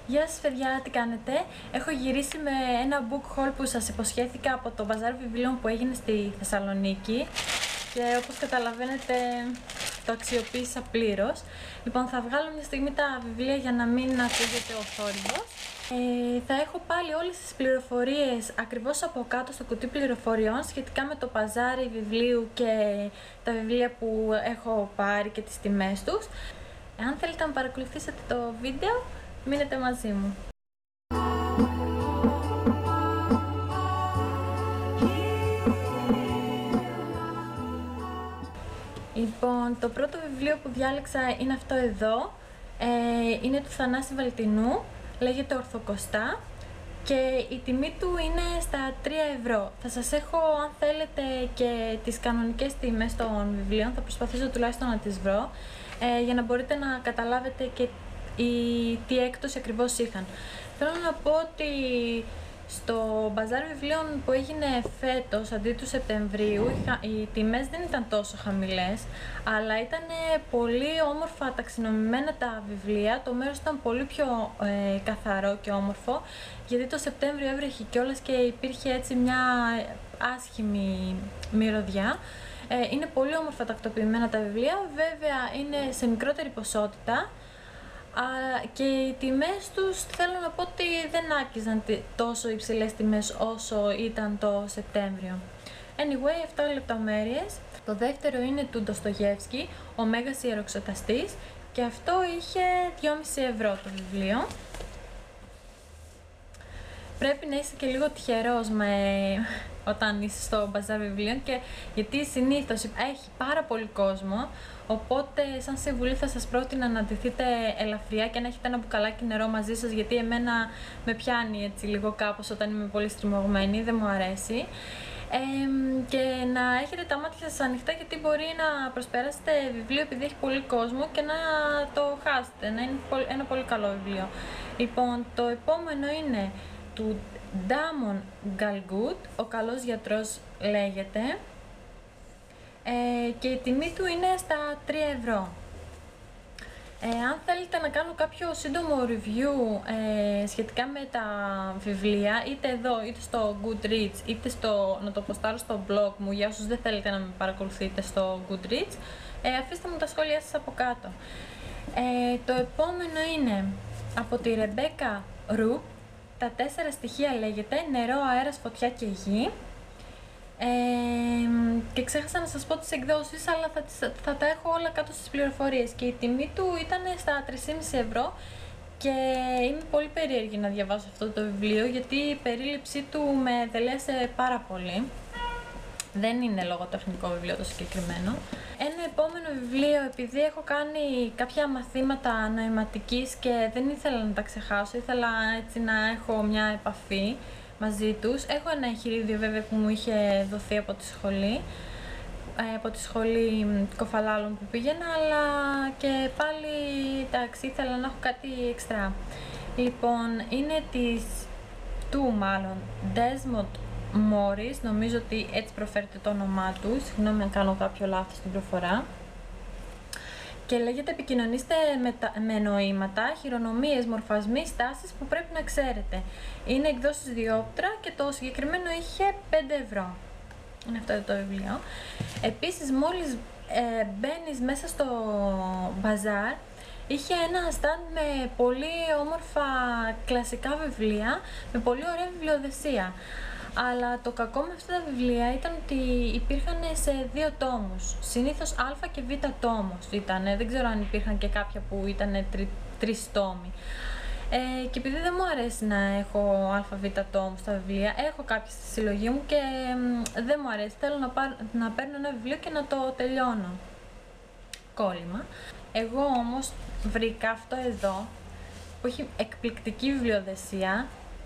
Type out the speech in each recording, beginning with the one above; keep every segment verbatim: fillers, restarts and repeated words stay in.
Γεια σας παιδιά, τι κάνετε? Έχω γυρίσει με ένα book haul που σας υποσχέθηκα από το μπαζάρ βιβλίων που έγινε στη Θεσσαλονίκη και όπως καταλαβαίνετε το αξιοποίησα πλήρως. Λοιπόν, θα βγάλω μια στιγμή τα βιβλία για να μην ακούγεται ο θόρυβος. Ε, θα έχω πάλι όλες τις πληροφορίες ακριβώς από κάτω στο κουτί πληροφοριών σχετικά με το παζάρι βιβλίου και τα βιβλία που έχω πάρει και τις τιμές τους. Αν θέλετε να παρακολουθήσετε το βίντεο, μείνετε μαζί μου. Λοιπόν, το πρώτο βιβλίο που διάλεξα είναι αυτό εδώ. Ε, είναι του Θανάση Βαλτινού, λέγεται Ορθοκοστά και η τιμή του είναι στα τρία ευρώ. Θα σας έχω, αν θέλετε, και τις κανονικές τιμές των βιβλίων, θα προσπαθήσω τουλάχιστον να τις βρω, ε, για να μπορείτε να καταλάβετε και η, τι έκπτωση ακριβώς είχαν. Θέλω να πω ότι στο μπαζάρ βιβλίων που έγινε φέτος αντί του Σεπτεμβρίου οι τιμές δεν ήταν τόσο χαμηλές, αλλά ήταν πολύ όμορφα ταξινομημένα τα βιβλία. Το μέρος ήταν πολύ πιο ε, καθαρό και όμορφο, γιατί το Σεπτέμβριο έβρεχε κιόλας και υπήρχε έτσι μια άσχημη μυρωδιά. Ε, είναι πολύ όμορφα τακτοποιημένα τα βιβλία, βέβαια είναι σε μικρότερη ποσότητα, και οι τιμές τους θέλω να πω ότι δεν άκυζαν τόσο υψηλές τιμές όσο ήταν το Σεπτέμβριο. Anyway, αυτό λεπτομέρειες. Το δεύτερο είναι του Ντοστογεύσκη, ο Μέγας Ιεροξεταστής, και αυτό είχε δυόμισι ευρώ το βιβλίο. Πρέπει να είσαι και λίγο τυχερός με... όταν είσαι στο μπαζάρ βιβλίων, και γιατί συνήθως έχει πάρα πολύ κόσμο, οπότε σαν συμβουλή θα σας πρότεινα να ντυθείτε ελαφριά και να έχετε ένα μπουκαλάκι νερό μαζί σας, γιατί εμένα με πιάνει έτσι λίγο κάπως όταν είμαι πολύ στριμωγμένη, δεν μου αρέσει. Ε, και να έχετε τα μάτια σας ανοιχτά, γιατί μπορεί να προσπεράσετε βιβλίο επειδή έχει πολύ κόσμο και να το χάσετε, να είναι ένα πολύ καλό βιβλίο. Λοιπόν, το επόμενο είναι του Ντάμον Γκαλγκούτ, ο καλός γιατρός λέγεται, ε, και η τιμή του είναι στα τρία ευρώ. Ε, αν θέλετε να κάνω κάποιο σύντομο review ε, σχετικά με τα βιβλία, είτε εδώ είτε στο Goodreads, είτε στο, να το ποστάρω στο blog μου για όσους δεν θέλετε να με παρακολουθείτε στο Goodreads, ε, αφήστε μου τα σχόλιά σας από κάτω. Ε, το επόμενο είναι από τη Ρεμπέκα Ρουπ, τα τέσσερα στοιχεία λέγεται, νερό, αέρας, φωτιά και γη. Ε, και ξέχασα να σας πω τις εκδόσεις, αλλά θα, τις, θα τα έχω όλα κάτω στις πληροφορίες, και η τιμή του ήταν στα τρία κόμμα πέντε ευρώ και είμαι πολύ περίεργη να διαβάσω αυτό το βιβλίο, γιατί η περίληψή του με δελέασε πάρα πολύ. Δεν είναι λογοτεχνικό βιβλίο το συγκεκριμένο. Ένα επόμενο βιβλίο, επειδή έχω κάνει κάποια μαθήματα νοηματικής και δεν ήθελα να τα ξεχάσω, ήθελα έτσι να έχω μια επαφή μαζί τους. Έχω ένα εγχειρίδιο βέβαια που μου είχε δοθεί από τη σχολή, από τη σχολή Κοφαλάλων που πήγαινα, αλλά και πάλι εντάξει, ήθελα να έχω κάτι εξτρά. Λοιπόν, είναι της του μάλλον Desmond Morris, νομίζω ότι έτσι προφέρεται το όνομά του, συγγνώμη αν κάνω κάποιο λάθος στην προφορά, και λέγεται «Επικοινωνήστε με, τα, με νοήματα, χειρονομίες, μορφασμοί, στάσεις που πρέπει να ξέρετε». Είναι εκδόσεις Διόπτρα και το συγκεκριμένο είχε πέντε ευρώ. Είναι αυτό το βιβλίο. Επίσης, μόλις ε, μπαίνεις μέσα στο μπαζάρ, είχε ένα stand με πολύ όμορφα κλασικά βιβλία, με πολύ ωραία βιβλιοδεσία. Αλλά το κακό με αυτά τα βιβλία ήταν ότι υπήρχαν σε δύο τόμους. Συνήθως Α και Β τόμος ήταν. Δεν ξέρω αν υπήρχαν και κάποια που ήταν τρι, τρεις τόμοι. Ε, και επειδή δεν μου αρέσει να έχω Α Β τόμους στα βιβλία, έχω κάποιες στη συλλογή μου και ε, δεν μου αρέσει. Θέλω να, πάρ, να παίρνω ένα βιβλίο και να το τελειώνω. Κόλλημα. Εγώ όμως βρήκα αυτό εδώ, που έχει εκπληκτική βιβλιοδεσία.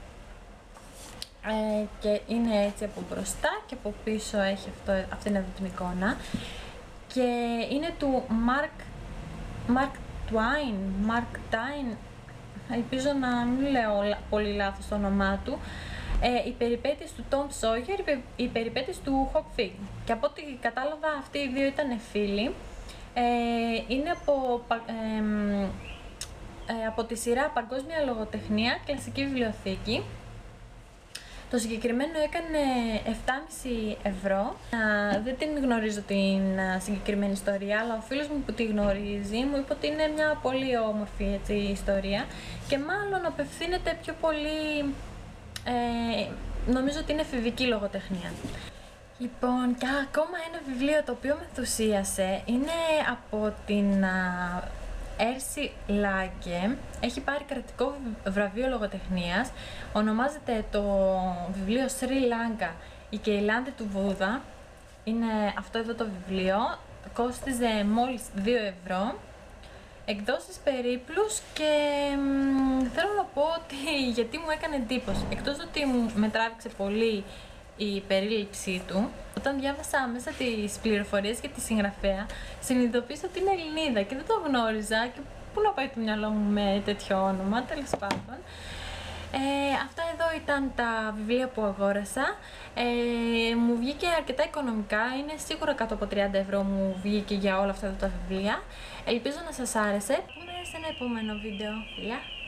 Ε, και είναι έτσι από μπροστά και από πίσω έχει αυτό, αυτήν εδώ την εικόνα, και είναι του Mark, Mark Twain, Mark Twain, ελπίζω να μην λέω πολύ λάθος το όνομά του, ε, οι περιπέτειες του Tom Sawyer, οι περιπέτειες του Huck Finn, και από ό,τι κατάλαβα αυτοί οι δύο ήταν φίλοι. Ε, είναι από ε, ε, από τη σειρά Παγκόσμια Λογοτεχνία, Κλασική Βιβλιοθήκη. Το συγκεκριμένο έκανε επτά κόμμα πέντε ευρώ. Α, δεν την γνωρίζω την α, συγκεκριμένη ιστορία, αλλά ο φίλος μου που τη γνωρίζει μου είπε ότι είναι μια πολύ όμορφη έτσι, ιστορία και μάλλον απευθύνεται πιο πολύ, ε, νομίζω ότι είναι εφηβική λογοτεχνία. Λοιπόν, και ακόμα ένα βιβλίο το οποίο με ενθουσίασε είναι από την α, Έρση Λάγκε. Έχει πάρει κρατικό βραβείο λογοτεχνίας. Ονομάζεται το βιβλίο Σρι Λάγκα, η Κεϊλάνδη του Βούδα. Είναι αυτό εδώ το βιβλίο. Κόστιζε μόλις δύο ευρώ. Εκδόσεις περίπλους και μ, θέλω να πω ότι γιατί μου έκανε εντύπωση. Εκτός ότι με τράβηξε πολύ η περίληψή του, όταν διάβασα μέσα τις πληροφορίες για τη συγγραφέα, συνειδητοποίησα ότι είναι Ελληνίδα και δεν το γνώριζα και πού να πάει το μυαλό μου με τέτοιο όνομα, τέλος πάντων. Ε, αυτά εδώ ήταν τα βιβλία που αγόρασα. Ε, μου βγήκε αρκετά οικονομικά, είναι σίγουρα κάτω από τριάντα ευρώ μου βγήκε για όλα αυτά τα βιβλία. Ελπίζω να σας άρεσε. Πούμε σε ένα επόμενο βίντεο. Φιλιά!